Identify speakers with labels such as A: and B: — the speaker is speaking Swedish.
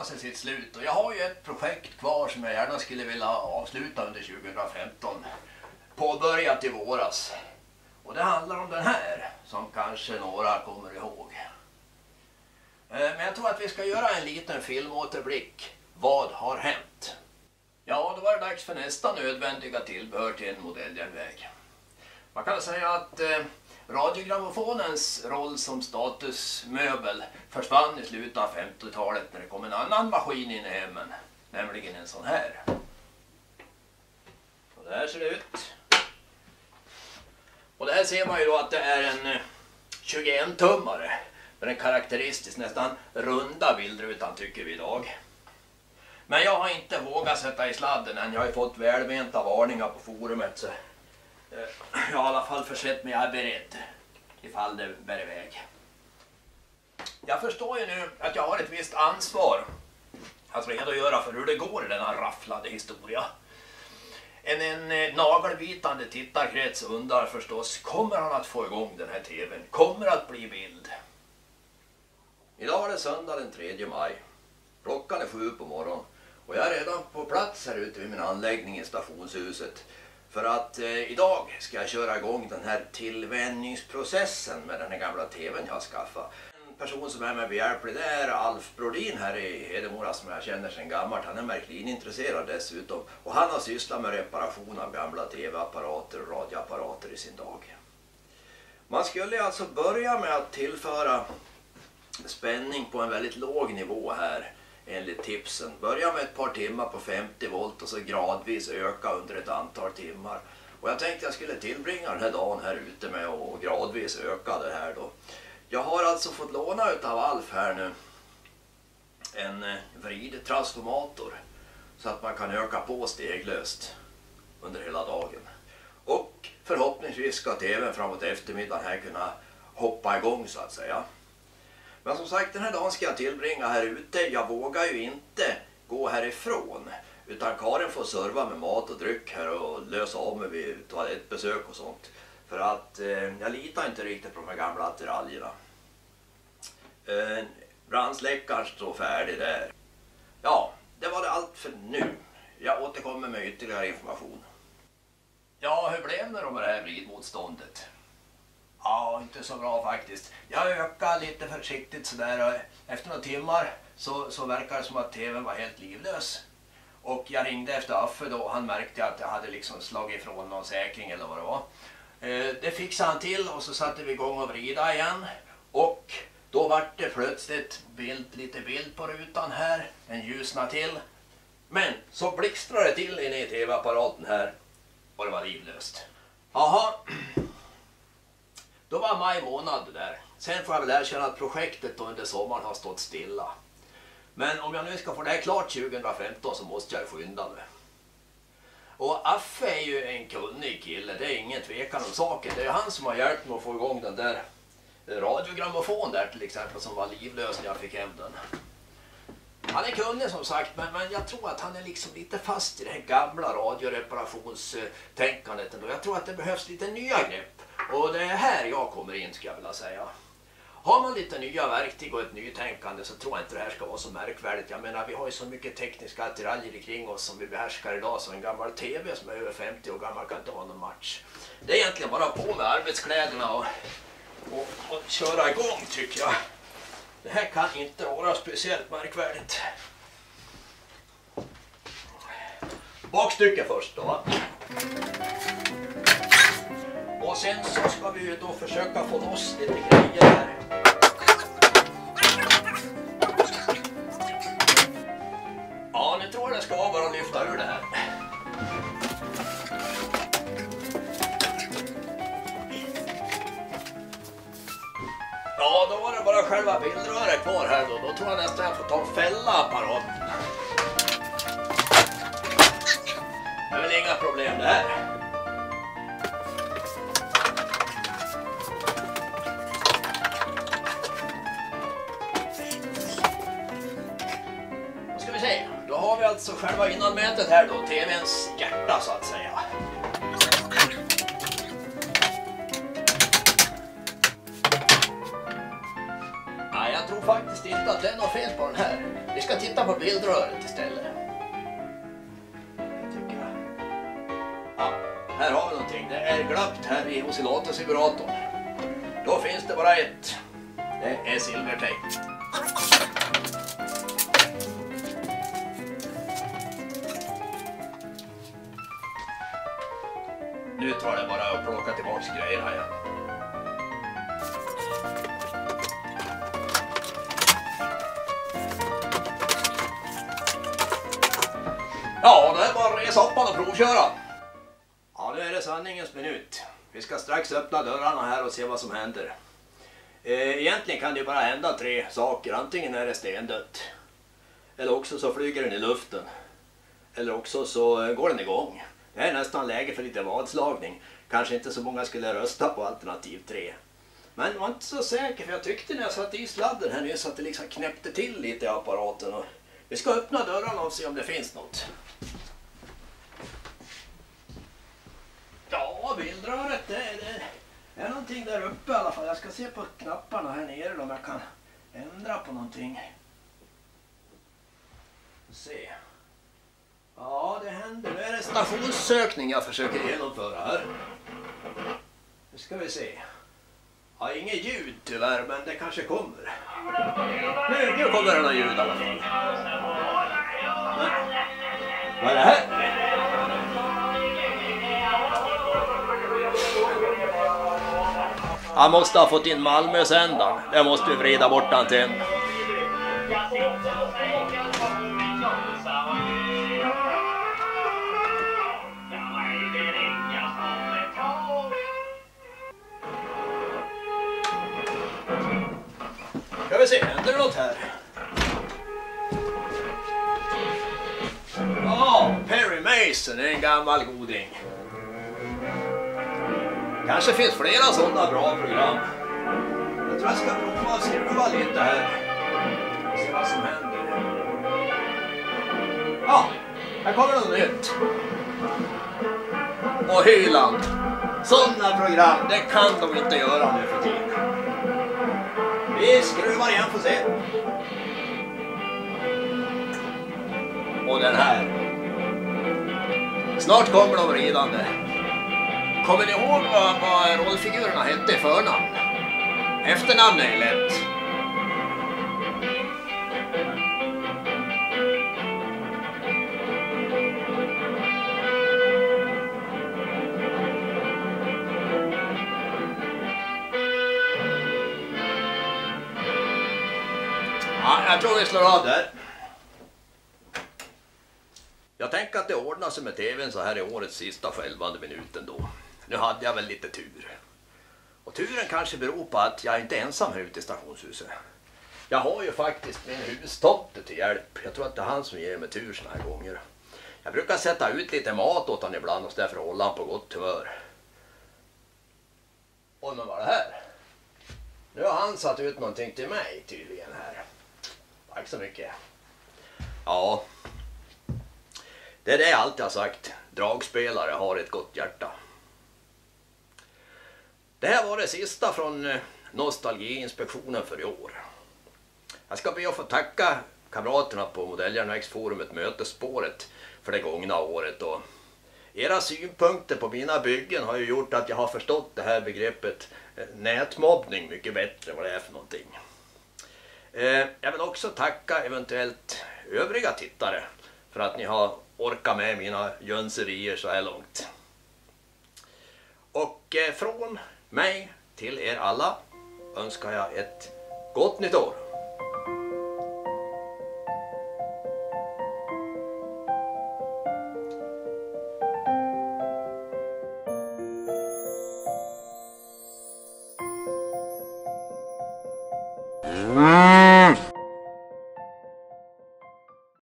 A: närmar sig sitt slut och jag har ju ett projekt kvar som jag gärna skulle vilja avsluta under 2015. Påbörjat i våras. Och det handlar om den här som kanske några kommer ihåg. Men jag tror att vi ska göra en liten filmåterblick. Vad har hänt? Ja, då var det dags för nästa nödvändiga tillbehör till en modelljärnväg. Man kan säga att radiogrammofonens roll som statusmöbel försvann i slutet av 50-talet när det kom en annan maskin in i hemmen. Nämligen en sån här. Och det här ser det ut. Och det här ser man ju då att det är en 21-tummare. Med en karaktäristisk nästan runda bildrutan tycker vi idag. Men jag har inte vågat sätta i sladden än. Jag har ju fått välmenta varningar på forumet. Så jag har i alla fall försett mig beredd. Ifall det bär iväg. Jag förstår ju nu att jag har ett visst ansvar att redogöra för hur det går i denna rafflade historia. En nagelbitande tittarkrets undrar förstås, kommer han att få igång den här tvn? Kommer att bli bild? Idag är det söndag den 3 maj. Klockan är 7 på morgonen och jag är redan på plats här ute vid min anläggning i stationshuset. För att idag ska jag köra igång den här tillvänjningsprocessen med den här gamla tvn jag har skaffat. En person som är med behjälplig det är Alf Brodin här i Hedemora som jag känner sedan gammalt. Han är verkligen intresserad dessutom. Och han har sysslat med reparation av gamla tv-apparater och radioapparater i sin dag. Man skulle alltså börja med att tillföra spänning på en väldigt låg nivå här. Enligt tipsen. Börja med ett par timmar på 50 volt och så gradvis öka under ett antal timmar. Och jag tänkte jag skulle tillbringa den här dagen här ute med att gradvis öka det här då. Jag har alltså fått låna utav Alf här nu en vridtransformator så att man kan öka på steglöst under hela dagen. Och förhoppningsvis ska tvn framåt eftermiddagen här kunna hoppa igång så att säga. Men som sagt, den här dagen ska jag tillbringa här ute. Jag vågar ju inte gå härifrån. Utan Karin får serva med mat och dryck här och lösa av mig vid toalettbesök och sånt. För att jag litar inte riktigt på de här gamla attiraljerna. Brandsläckaren står färdig där. Ja, det var det allt för nu. Jag återkommer med ytterligare information. Ja, hur blev det då med det här vridmotståndet? Ja, inte så bra faktiskt. Jag ökade lite försiktigt sådär och efter några timmar så verkar det som att tvn var helt livlös. Och jag ringde efter Affe då och han märkte att jag hade liksom slagit ifrån någon säkring eller vad det var. Det fixade han till och så satte vi igång och vrida igen. Och då var det plötsligt lite bild på rutan här. Den ljusnade till. Men så blixtrade det till inne i tv-apparaten här. Och det var livlöst. Jaha. Då var maj månad där. Sen får jag väl erkänna att projektet under sommaren har stått stilla. Men om jag nu ska få det här klart 2015 så måste jag skynda mig. Och Affe är ju en kunnig kille, det är ingen tvekan om saken. Det är han som har hjälpt mig att få igång den där radiogrammofon där till exempel som var livlös när jag fick hem den. Han är kunnig som sagt, men jag tror att han är liksom lite fast i det här gamla radioreparationstänkandet ändå. Jag tror att det behövs lite nya grepp. Och det är här jag kommer in ska jag vilja säga. Har man lite nya verktyg och ett nytänkande så tror jag inte det här ska vara så märkvärdigt. Jag menar vi har ju så mycket tekniska attiraljer kring oss som vi behärskar idag så en gammal tv som är över 50 år gammal kan inte vara någon match. Det är egentligen bara på med arbetskläderna och köra igång tycker jag. Det här kan inte vara speciellt märkvärdigt. Bakstycke först då. Och sen så ska vi ju då försöka få loss lite grejer här. Ja, nu tror jag det ska vara bara att lyfta ur det här. Ja, då var det bara själva bildröret kvar här då. Då tror jag nästan jag får ta en fälla apparaten. Det är väl inga problem det här. Då ska vi se. Då har vi alltså själva innanmätet här då. TV:ns hjärta så att säga. Jag tror faktiskt inte att det är något fel på den här. Vi ska titta på bildröret istället. Tycker jag. Ja, här har vi någonting. Det är glömt här i oscillatorsimulatorn. Då finns det bara ett. Det är silvertejp. Nu tar det bara att plocka tillbaka grejerna igen. Ja, det är bara att resa upp och provköra. Ja, nu är det sanningens minut. Vi ska strax öppna dörrarna här och se vad som händer. Egentligen kan det ju bara hända 3 saker. Antingen är det stendött. Eller också så flyger den i luften. Eller också så går den igång. Det är nästan läge för lite vadslagning. Kanske inte så många skulle rösta på alternativ 3. Men jag var inte så säker, för jag tyckte när jag satte i sladden här nyss att det liksom knäppte till lite i apparaten. Och vi ska öppna dörrarna och se om det finns något. Ja, bildröret, det är någonting där uppe i alla fall. Jag ska se på knapparna här nere om jag kan ändra på någonting. Se. Ja, det händer. Nu är det stationssökning jag försöker genomföra här. Nu ska vi se. Ja, inget ljud tyvärr, men det kanske kommer. Nu kommer det något ljud i alla fall. Men, vad är det här? Han måste ha fått in Malmösändan. Jag måste vi vrida bort antennen. Ska vi se, händer det något här? Ja, Perry Mason är en gammal goding. Kanske finns flera sådana bra program. Jag tror jag ska prova och skruva lite här. Och se vad som händer. Ja, här kommer något nytt. Och Hyland. Sådana program, det kan de inte göra nu för tiden. Vi skruvar igen för att se. Och den här. Snart kommer de ridande. Kommer ni ihåg vad rollfigurerna hette i förnamn? Efternamn är lätt. Ja, jag tror vi slår av där. Jag tänker att det ordnar sig med tvn så här i årets sista skälvande minuten då. Nu hade jag väl lite tur. Och turen kanske beror på att jag inte är ensam här ute i stationshuset. Jag har ju faktiskt min hustomte till hjälp. Jag tror att det är han som ger mig tur såna här gånger. Jag brukar sätta ut lite mat åt han ibland och därför hålla han på gott humör. Och men vad är det här? Nu har han satt ut någonting till mig tydligen här. Tack så mycket. Ja. Det är det jag alltid har sagt. Dragspelare har ett gott hjärta. Det här var det sista från Nostalgiinspektionen för i år. Jag ska be att få tacka kamraterna på Modelljärnvägsforumet Mötesspåret för det gångna året. Och era synpunkter på mina byggen har ju gjort att jag har förstått det här begreppet nätmobbning mycket bättre vad det är för någonting. Jag vill också tacka eventuellt övriga tittare för att ni har orkat med mina jönserier så här långt. Och från mig till er alla önskar jag ett gott nytt år.